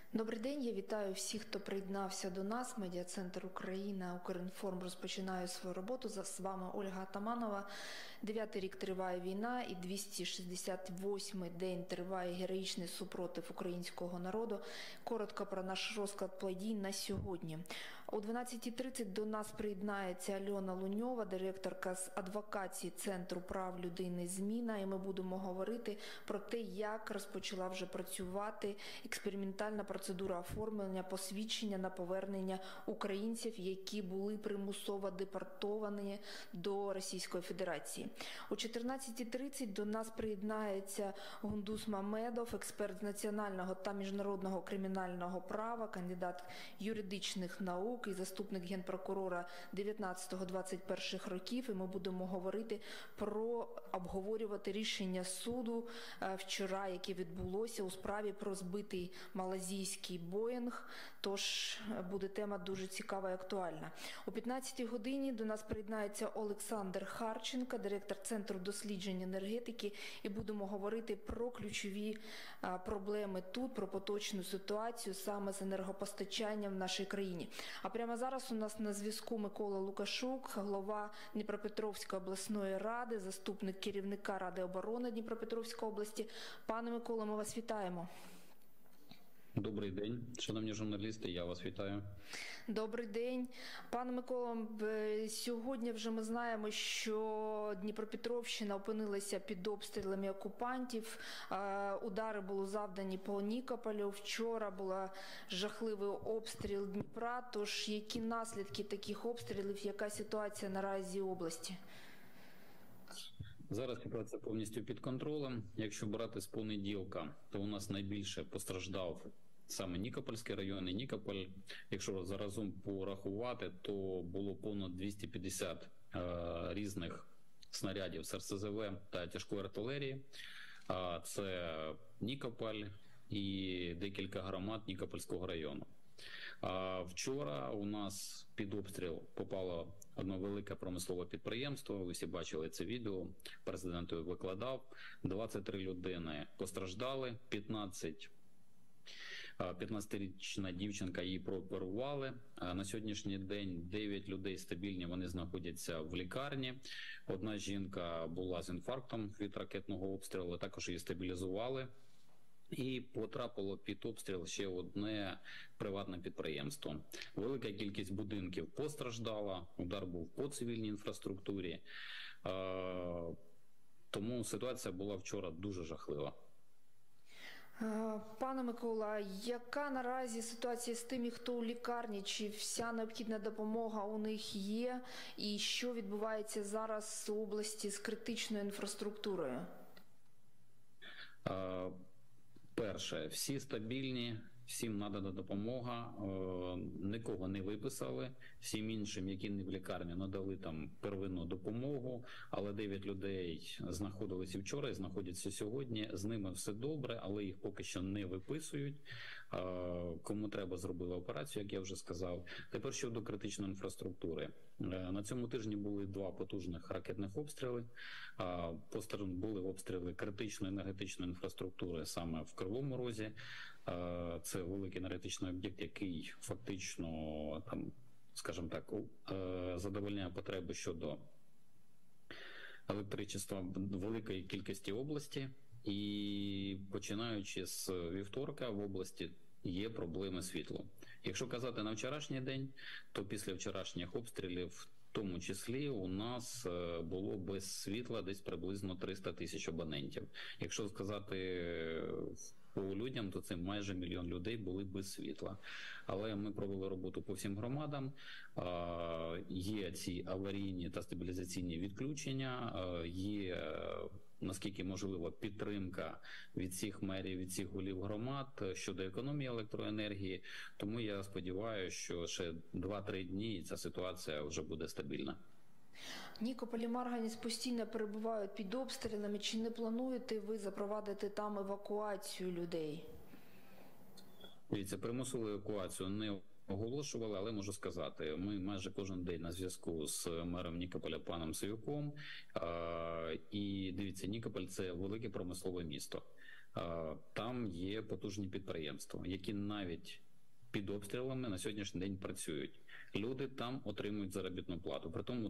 Добрий день, я вітаю всіх, хто приєднався до нас. Медіа-центр Україна, Укрінформ розпочинає свою роботу. З вами Ольга Атаманова. 9-й рік триває війна і 268-й день триває героїчний супротив українського народу. Коротко про наш розклад подій на сьогодні. О 12:30 до нас приєднається Альона Луньова, директорка з адвокації Центру прав людини «Зміна», і ми будемо говорити про те, як розпочала вже працювати експериментальна процедура оформлення посвідчення на повернення українців, які були примусово депортовані до Російської Федерації. О 14:30 до нас приєднається Гундус Мамедов, експерт з національного та міжнародного кримінального права, кандидат юридичних наук і заступник генпрокурора 19-21 років. І ми будемо говорити обговорювати рішення суду вчора, яке відбулося у справі про збитий малазійський Боїнг, тож буде тема дуже цікава і актуальна. О 15-й годині до нас приєднається Олександр Харченко, директор Центру досліджень енергетики, і будемо говорити про ключові проблеми тут, про поточну ситуацію саме з енергопостачанням в нашій країні. А прямо зараз у нас на зв'язку Микола Лукашук, голова Дніпропетровської обласної ради, заступник керівника Ради оборони Дніпропетровської області. Пане Миколо, ми вас вітаємо. Добрий день, шановні журналісти, я вас вітаю. Добрий день. Пане Миколо, сьогодні вже ми знаємо, що Дніпропетровщина опинилася під обстрілами окупантів. Удари були завдані по Нікополю. Вчора був жахливий обстріл Дніпра. Тож які наслідки таких обстрілів, яка ситуація наразі в області? Зараз ситуація повністю під контролем. Якщо брати з понеділка, то у нас найбільше постраждав саме Нікопольський район і Нікополь. Якщо заразом порахувати, то було понад 250 різних снарядів з РСЗВ та тяжкої артилерії. Це Нікополь і декілька громад Нікопольського району. Вчора у нас під обстріл попало одне велике промислове підприємство. Ви всі бачили це відео. Президент його викладав. 23 людини постраждали, 15-річна дівчинка, її прооперували. На сьогоднішній день 9 людей стабільні, вони знаходяться в лікарні. Одна жінка була з інфарктом від ракетного обстрілу, також її стабілізували. І потрапило під обстріл ще одне приватне підприємство. Велика кількість будинків постраждала, удар був по цивільній інфраструктурі. Тому ситуація була вчора дуже жахлива. Пане Микола, яка наразі ситуація з тими, хто у лікарні? Чи вся необхідна допомога у них є? І що відбувається зараз в області з критичною інфраструктурою? Перше, всі стабільні, всім надана допомога, нікого не виписали, всім іншим, які не в лікарні, надали там первинну допомогу, але 9 людей знаходилися вчора і знаходяться сьогодні, з ними все добре, але їх поки що не виписують, кому треба зробили операцію, як я вже сказав. Тепер щодо критичної інфраструктури. На цьому тижні були 2 потужних ракетних обстріли, були обстріли критичної енергетичної інфраструктури саме в Кривому Розі. Це великий енергетичний об'єкт, який фактично, там, скажімо так, задовольняє потреби щодо електричества великої кількості області. І починаючи з вівторка в області є проблеми світла. Якщо казати на вчорашній день, то після вчорашніх обстрілів, в тому числі, у нас було без світла десь приблизно 300 тисяч абонентів. Якщо сказати по людям, то це майже 1 мільйон людей були без світла. Але ми провели роботу по всім громадам. Є ці аварійні та стабілізаційні відключення, є, наскільки можливо, підтримка від всіх мерів, від всіх голів громад щодо економії електроенергії. Тому я сподіваюся, що ще 2-3 дні і ця ситуація вже буде стабільна. Нікополь і Марганець постійно перебувають під обстрілами. Чи не плануєте ви запровадити там евакуацію людей? Дивіться, примусову евакуацію не оголошували, але можу сказати, ми майже кожен день на зв'язку з мером Нікополя паном Савюком. І дивіться, Нікополь – це велике промислове місто. Там є потужні підприємства, які навіть під обстрілами на сьогоднішній день працюють. Люди там отримують заробітну плату. При тому,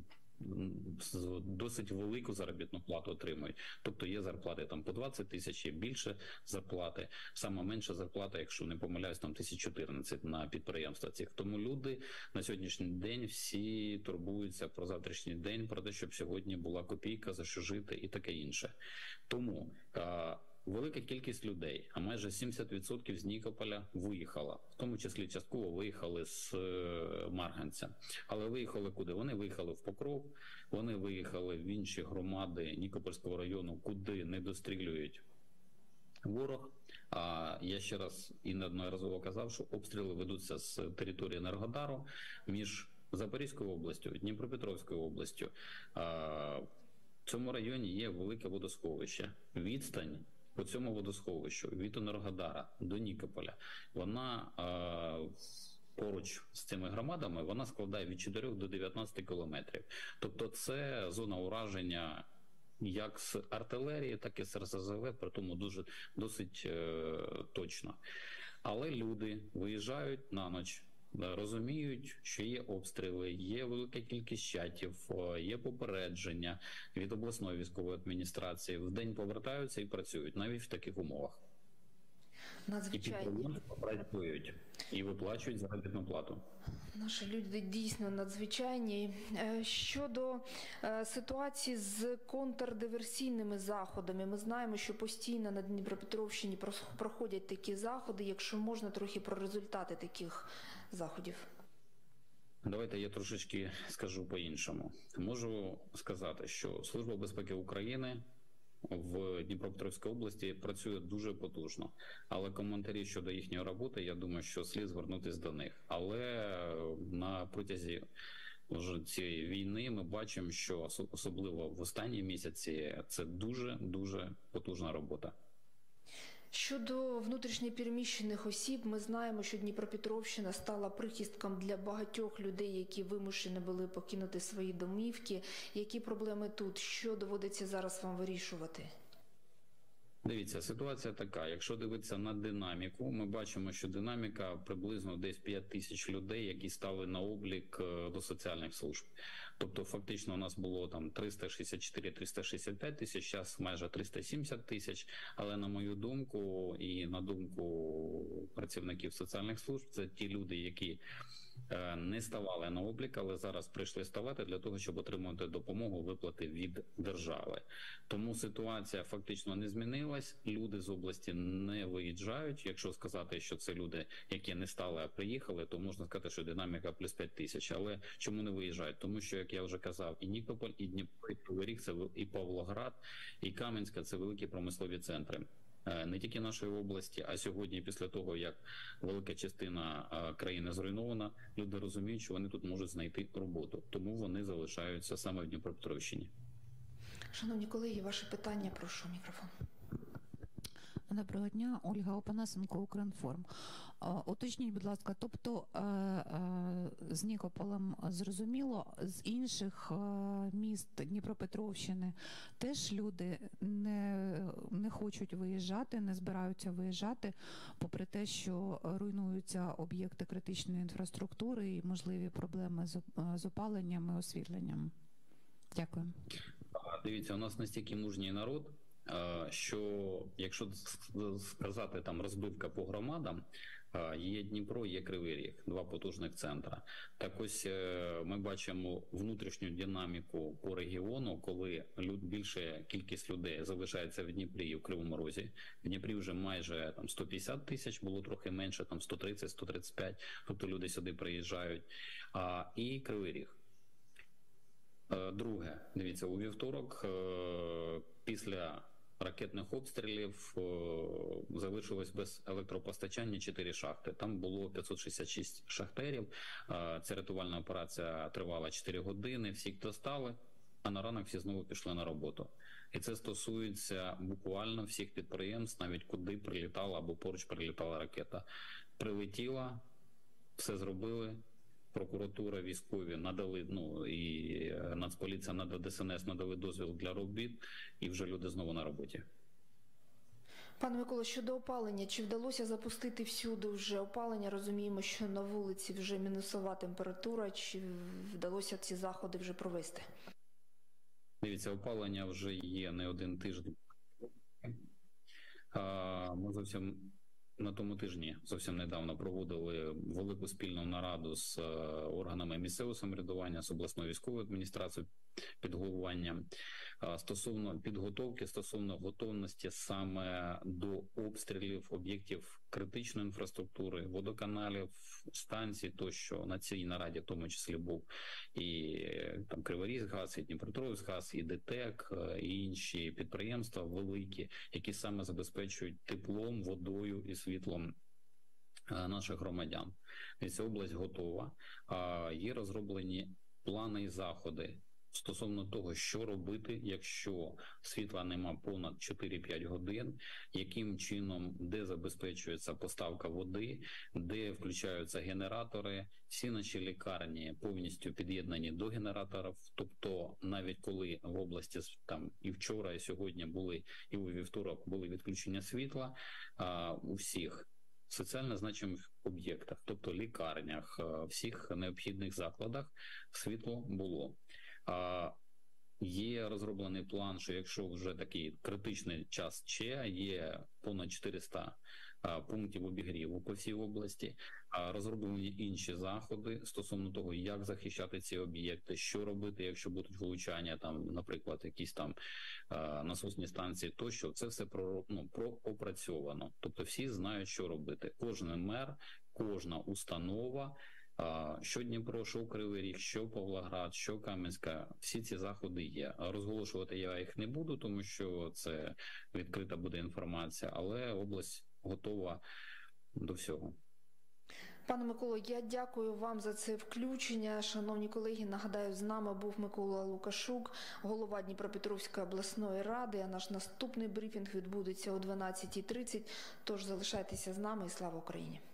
досить велику заробітну плату отримують. Тобто є зарплати там по 20 тисяч, є більше зарплати. Сама менша зарплата, якщо не помиляюсь, там 1014 на підприємства цих. Тому люди на сьогоднішній день всі турбуються про завтрашній день, про те, щоб сьогодні була копійка, за що жити і таке інше. Тому велика кількість людей, а майже 70% з Нікополя виїхала, в тому числі частково виїхали з Марганця. Але виїхали куди? Вони виїхали в Покров, вони виїхали в інші громади Нікопольського району, куди не дострілюють ворог. А я ще раз і неодноразово казав, що обстріли ведуться з території Енергодару між Запорізькою областю, Дніпропетровською областю. В цьому районі є велике водосховище. Відстань по цьому водосховищу від Енергодара до Нікополя, вона поруч з цими громадами, вона складає від 4 до 19 кілометрів. Тобто це зона ураження як з артилерії, так і з РСЗВ, при тому досить точно. Але люди виїжджають на ніч, розуміють, що є обстріли, є велика кількість чатів, є попередження від обласної військової адміністрації. Вдень повертаються і працюють, навіть в таких умовах. І підприємства працюють, і виплачують заробітну плату. Наші люди дійсно надзвичайні. Щодо ситуації з контрдиверсійними заходами, ми знаємо, що постійно на Дніпропетровщині проходять такі заходи. Якщо можна, трохи про результати таких заходів. Давайте я трошечки скажу по-іншому. Можу сказати, що Служба безпеки України в Дніпропетровській області працює дуже потужно. Але коментарі щодо їхньої роботи, я думаю, що слід звернутися до них. Але на протязі цієї війни ми бачимо, що особливо в останні місяці це дуже потужна робота. Щодо внутрішньопереміщених осіб, ми знаємо, що Дніпропетровщина стала прихистком для багатьох людей, які вимушені були покинути свої домівки. Які проблеми тут? Що доводиться зараз вам вирішувати? Дивіться, ситуація така. Якщо дивитися на динаміку, ми бачимо, що динаміка приблизно десь 5 тисяч людей, які стали на облік до соціальних служб. Тобто фактично у нас було там 364-365 тисяч, зараз майже 370 тисяч, але на мою думку і на думку працівників соціальних служб, це ті люди, які не ставали на облік, але зараз прийшли ставати для того, щоб отримати допомогу, виплати від держави. Тому ситуація фактично не змінилась, люди з області не виїжджають. Якщо сказати, що це люди, які не стали, а приїхали, то можна сказати, що динаміка плюс 5 тисяч. Але чому не виїжджають? Тому що, як я вже казав, і Нікополь, і Дніпро, і Кривий Ріг, це і Павлоград, і Кам'янська – це великі промислові центри. Не тільки нашої області, а сьогодні, після того, як велика частина країни зруйнована, люди розуміють, що вони тут можуть знайти роботу. Тому вони залишаються саме в Дніпропетровщині. Шановні колеги, ваше питання, прошу мікрофон. Доброго дня, Ольга Опанасенко, Укрінформ. Уточніть, будь ласка, тобто з Нікополем зрозуміло, з інших міст Дніпропетровщини теж люди не хочуть виїжджати, не збираються виїжджати, попри те, що руйнуються об'єкти критичної інфраструктури і можливі проблеми з опаленням і освітленням. Дякую. Дивіться, у нас настільки мужній народ, що якщо сказати там розбивка по громадам, є Дніпро, є Кривий Ріг, два потужних центра. Так ось ми бачимо внутрішню динаміку по регіону, коли більша кількість людей залишається в Дніпрі і в Кривому Розі. В Дніпрі вже майже там 150 тисяч, було трохи менше, там 130-135, тобто люди сюди приїжджають. І Кривий Ріг. Друге, дивіться, у вівторок після ракетних обстрілів залишилось без електропостачання 4 шахти. Там було 566 шахтерів. Ця рятувальна операція тривала 4 години, всіх достали, а на ранок всі знову пішли на роботу. І це стосується буквально всіх підприємств, навіть куди прилітала або поруч прилітала ракета. Прилетіла, все зробили. Прокуратура, військові надали, і Нацполіція, ДСНС надали дозвіл для робіт, і вже люди знову на роботі. Пане Миколо, щодо опалення, чи вдалося запустити всюди вже опалення? Розуміємо, що на вулиці вже мінусова температура, чи вдалося ці заходи вже провести? Дивіться, опалення вже є не один тиждень. Ми зовсім на тому тижні, зовсім недавно, проводили велику спільну нараду з органами місцевого самоврядування, з обласною військовою адміністрацією під головуванням стосовно підготовки, стосовно готовності саме до обстрілів об'єктів критичної інфраструктури, водоканалів, станцій тощо. На цій нараді в тому числі був і там Криворізгаз, і Дніпропетровськгаз, і ДТЕК, і інші підприємства великі, які саме забезпечують теплом, водою і світлом наших громадян. І ця область готова. Є розроблені плани і заходи стосовно того, що робити, якщо світла нема понад 4-5 годин, яким чином, де забезпечується поставка води, де включаються генератори. Всі наші лікарні повністю під'єднані до генераторів, тобто навіть коли в області там і вчора, і сьогодні були, і у вівторок були відключення світла, у всіх соціально значимих об'єктах, тобто лікарнях, всіх необхідних закладах світло було. Є розроблений план, що якщо вже такий критичний час є понад 400 пунктів обігріву по всій області, розроблені інші заходи стосовно того, як захищати ці об'єкти, що робити, якщо будуть влучання, там, наприклад, якісь там насосні станції тощо. Це все проопрацьовано. Тобто всі знають, що робити. Кожен мер, кожна установа, що Дніпро, що Кривий Ріг, що Павлоград, що Кам'янська, всі ці заходи є. Розголошувати я їх не буду, тому що це відкрита буде інформація, але область готова до всього. Пане Миколо, я дякую вам за це включення. Шановні колеги, нагадаю, з нами був Микола Лукашук, голова Дніпропетровської обласної ради, а наш наступний брифінг відбудеться о 12:30, тож залишайтеся з нами і слава Україні!